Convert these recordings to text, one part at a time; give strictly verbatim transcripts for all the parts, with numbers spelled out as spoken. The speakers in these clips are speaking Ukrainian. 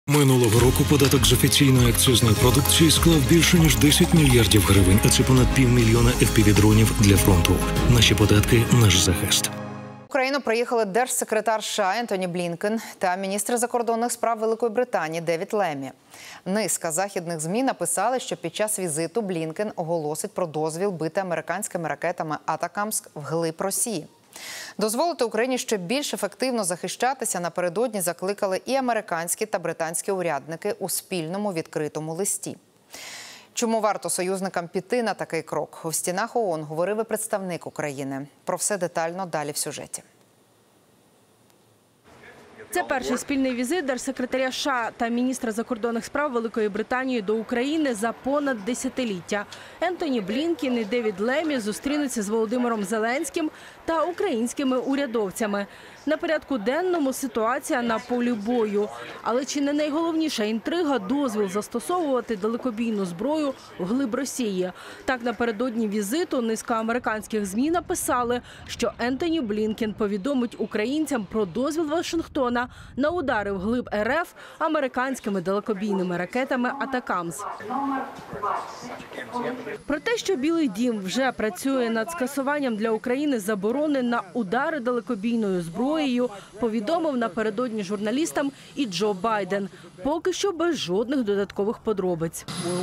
Минулого року податок з офіційної акцизної продукції склав більше ніж десять мільярдів гривень, а це понад півмільйона еф пі ві-дронів для фронту. Наші податки – наш захист. В Україну приїхали держсекретар США Ентоні Блінкен та міністр закордонних справ Великої Британії Девід Лемі. Низка західних ЗМІ написали, що під час візиту Блінкен оголосить про дозвіл бити американськими ракетами «Атакамс» вглиб Росії. Дозволити Україні ще більш ефективно захищатися напередодні закликали і американські та британські урядники у спільному відкритому листі. Чому варто союзникам піти на такий крок? У стінах ООН говорив і представник України. Про все детально далі в сюжеті. Це перший спільний візит держсекретаря США та міністра закордонних справ Великої Британії до України за понад десятиліття. Ентоні Блінкен і Девід Лемі зустрінуться з Володимиром Зеленським та українськими урядовцями. На порядку денному ситуація на полі бою. Але чи не найголовніша інтрига – дозвіл застосовувати далекобійну зброю вглиб Росії? Так, напередодні візиту низка американських ЗМІ написали, що Ентоні Блінкен повідомить українцям про дозвіл Вашингтона на удари вглиб ер еф американськими далекобійними ракетами «Атакамс». Про те, що Білий дім вже працює над скасуванням для України заборони на удари далекобійною зброєю, повідомив напередодні журналістам і Джо Байден. Поки що без жодних додаткових подробиць.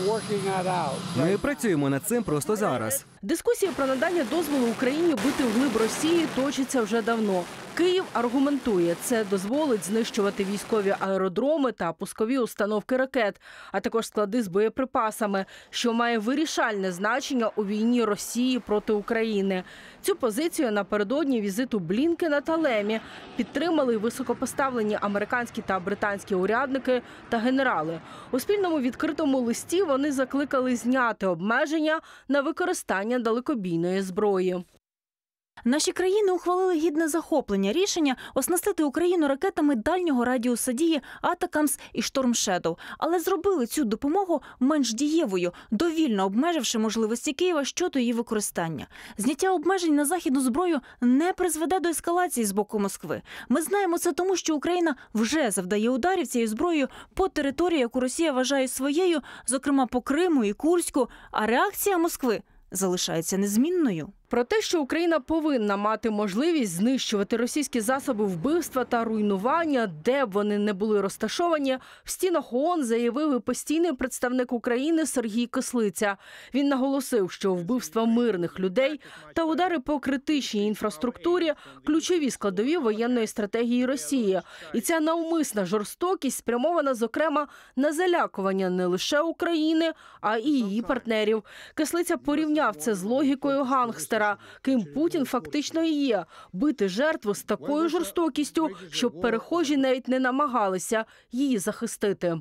Ми працюємо над цим просто зараз. Дискусія про надання дозволу Україні бити вглиб Росії точиться вже давно. Київ аргументує, це дозволить знищувати військові аеродроми та пускові установки ракет, а також склади з боєприпасами, що має вирішальне значення у війні Росії проти України. Цю позицію напередодні візиту Блінкена та Лемі підтримали високопоставлені американські та британські урядники та генерали. У спільному відкритому листі вони закликали зняти обмеження на використання далекобійної зброї. Наші країни ухвалили гідне захоплення рішення оснастити Україну ракетами дальнього радіуса дії «Атакамс» і «Шторм Шедоу», але зробили цю допомогу менш дієвою, довільно обмеживши можливості Києва щодо її використання. Зняття обмежень на західну зброю не призведе до ескалації з боку Москви. Ми знаємо це тому, що Україна вже завдає ударів цією зброєю по території, яку Росія вважає своєю, зокрема по Криму і Курську, а реакція Москви залишається незмінною. Про те, що Україна повинна мати можливість знищувати російські засоби вбивства та руйнування, де б вони не були розташовані, в стінах ООН заявив і постійний представник України Сергій Кислиця. Він наголосив, що вбивства мирних людей та удари по критичній інфраструктурі – ключові складові воєнної стратегії Росії. І ця навмисна жорстокість спрямована, зокрема, на залякування не лише України, а і її партнерів. Кислиця порівняв це з логікою гангстера, ким Путін фактично і є – бити жертву з такою жорстокістю, щоб перехожі навіть не намагалися її захистити.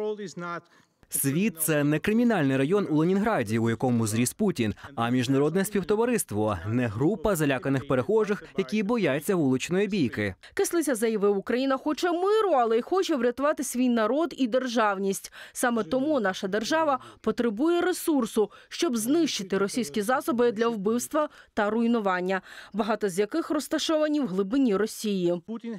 Світ – це не кримінальний район у Ленінграді, у якому зріс Путін, а міжнародне співтовариство, не група заляканих перехожих, які бояться вуличної бійки. Кислиця заявив, Україна хоче миру, але й хоче врятувати свій народ і державність. Саме тому наша держава потребує ресурсу, щоб знищити російські засоби для вбивства та руйнування, багато з яких розташовані в глибині Росії.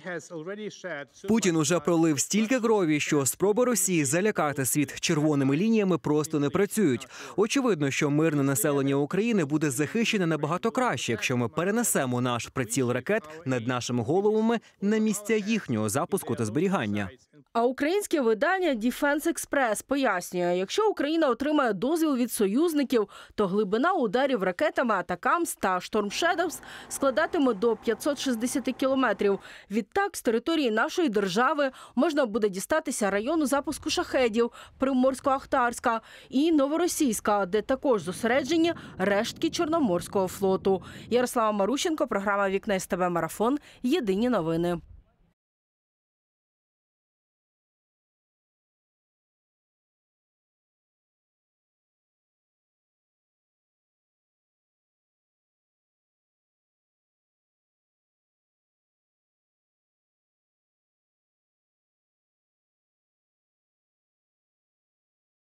Путін уже пролив стільки крові, що спроби Росії залякати світ червоними лініями просто не працюють. Очевидно, що мирне населення України буде захищене набагато краще, якщо ми перенесемо наш приціл ракет над нашими головами на місця їхнього запуску та зберігання. А українське видання Defense Express пояснює, якщо Україна отримає дозвіл від союзників, то глибина ударів ракетами «Атакамс» та «Шторм Шедоу» складатиме до п'ятсот шістдесят кілометрів. Відтак, з території нашої держави можна буде дістатися району запуску шахедів, Приморсько-Ахтарська і Новоросійська, де також зосереджені рештки Чорноморського флоту. Ярослава Марущенко, програма «Вікна ес те бе Марафон». Єдині новини.